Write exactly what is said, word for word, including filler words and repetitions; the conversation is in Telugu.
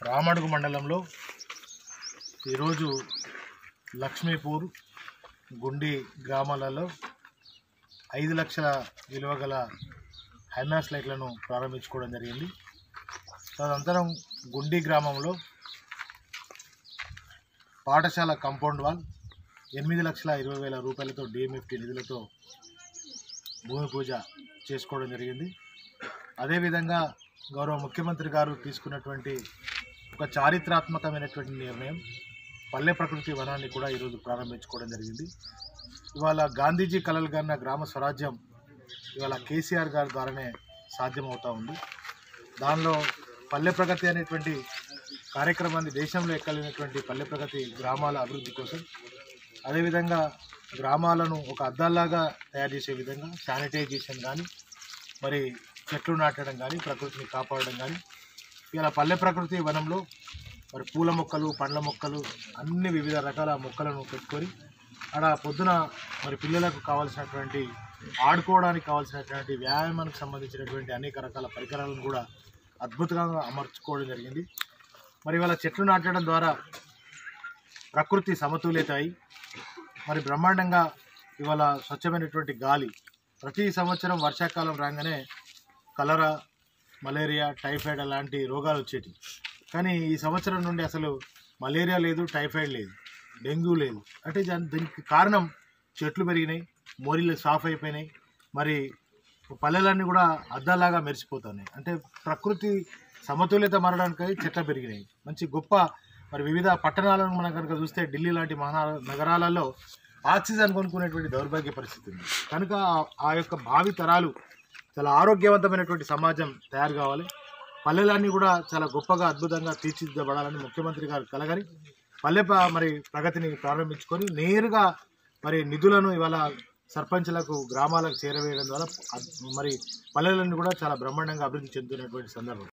రామడుగు మండలంలో ఈరోజు లక్ష్మీపూర్ గుండి గ్రామాలలో ఐదు లక్షల విలువ గల హైమాస్ లైట్లను ప్రారంభించుకోవడం జరిగింది. తదనంతరం గుండి గ్రామంలో పాఠశాల కాంపౌండ్ వాల్ ఎనిమిది లక్షల ఇరవై వేల రూపాయలతో డిఎంఎఫ్టీ నిధులతో భూమి పూజ చేసుకోవడం జరిగింది. అదేవిధంగా గౌరవ ముఖ్యమంత్రి గారు తీసుకున్నటువంటి ఒక చారిత్రాత్మకమైనటువంటి నిర్ణయం పల్లె ప్రకృతి వనాన్ని కూడా ఈరోజు ప్రారంభించుకోవడం జరిగింది. ఇవాళ గాంధీజీ కలలు కన్న గ్రామ స్వరాజ్యం ఇవాళ కేసీఆర్ గారి ద్వారానే సాధ్యమవుతూ ఉంది. దానిలో పల్లె ప్రగతి అనేటువంటి కార్యక్రమాన్ని దేశంలో ఎక్కలేనటువంటి పల్లె ప్రగతి గ్రామాల అభివృద్ధి కోసం, అదేవిధంగా గ్రామాలను ఒక అద్దాల్లాగా తయారు చేసే విధంగా శానిటైజేషన్ కానీ, మరి చెట్లు నాటడం కానీ, ప్రకృతిని కాపాడడం కానీ, ఇలా పల్లె ప్రకృతి వనంలో మరి పూల మొక్కలు, పండ్ల మొక్కలు, అన్ని వివిధ రకాల మొక్కలను పెట్టుకొని అక్కడ పొద్దున మరి పిల్లలకు కావాల్సినటువంటి ఆడుకోవడానికి కావాల్సినటువంటి వ్యాయామానికి సంబంధించినటువంటి అనేక రకాల పరికరాలను కూడా అద్భుతంగా అమర్చుకోవడం జరిగింది. మరి ఇవాళ చెట్లు నాటడం ద్వారా ప్రకృతి సమతుల్యత అయి మరి బ్రహ్మాండంగా ఇవాళ స్వచ్ఛమైనటువంటి గాలి, ప్రతి సంవత్సరం వర్షాకాలం రాగానే కలరా, మలేరియా, టైఫాయిడ్ అలాంటి రోగాలు వచ్చేటి. కానీ ఈ సంవత్సరం నుండి అసలు మలేరియా లేదు, టైఫాయిడ్ లేదు, డెంగ్యూ లేదు. అంటే దీనికి కారణం చెట్లు పెరిగినాయి, మోరీలు సాఫ్ అయిపోయినాయి, మరి పల్లెలన్నీ కూడా అద్దాలాగా మెరిసిపోతున్నాయి. అంటే ప్రకృతి సమతుల్యత మారడానికి చెట్లు పెరిగినాయి. మంచి గొప్ప మరి వివిధ పట్టణాలను మనం కనుక చూస్తే ఢిల్లీ లాంటి మహా నగరాలలో ఆక్సిజన్ కొనుక్కునేటువంటి దౌర్భాగ్య పరిస్థితి ఉంది. కనుక ఆ యొక్క భావి తరాలు చాలా ఆరోగ్యవంతమైనటువంటి సమాజం తయారు కావాలి. పల్లెలన్నీ కూడా చాలా గొప్పగా అద్భుతంగా తీర్చిదిద్దబడాలని ముఖ్యమంత్రి గారు కలగని పల్లె మరి ప్రగతిని ప్రారంభించుకొని నేరుగా మరి నిధులను ఇవాళ సర్పంచ్లకు, గ్రామాలకు చేరవేయడం ద్వారా మరి పల్లెలన్నీ కూడా చాలా బ్రహ్మాండంగా అభివృద్ధి చెందుతున్నటువంటి సందర్భం.